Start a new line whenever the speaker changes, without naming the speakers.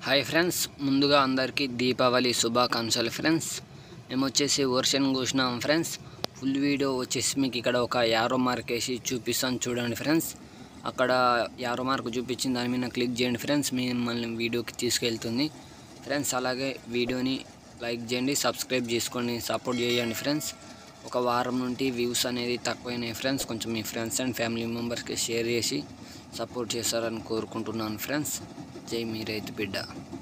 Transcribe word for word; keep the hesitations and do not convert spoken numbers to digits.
Hi friends, ముందుగా అందరికీ దీపావళి శుభాకాంక్షలు ఫ్రెండ్స్. మేము వచ్చేసి వర్షన్ కూసినాం ఫ్రెండ్స్. ఫుల్ వీడియో వచ్చేసి మీకు ఇక్కడ ఒక యారో మార్క్ వేసి చూపిస్తాను చూడండి ఫ్రెండ్స్. అక్కడ యారో మార్క్ చూపించిన దాని మీద క్లిక్ చేయండి ఫ్రెండ్స్, మిమ్మల్ని వీడియోకి తీసుకెళ్తుంది ఫ్రెండ్స్. అలాగే వీడియోని లైక్ చేయండి, సబ్స్క్రైబ్ చేసుకొని సపోర్ట్ చేయండి ఫ్రెండ్స్. ఒక వారం నుండి వ్యూస్ అనేది తక్కువైనాయి ఫ్రెండ్స్. కొంచెం మీ ఫ్రెండ్స్ అండ్ ఫ్యామిలీ మెంబర్స్కి షేర్ చేసి సపోర్ట్ చేస్తారని కోరుకుంటున్నాను ఫ్రెండ్స్. జై మీ రైతు బిడ్డ.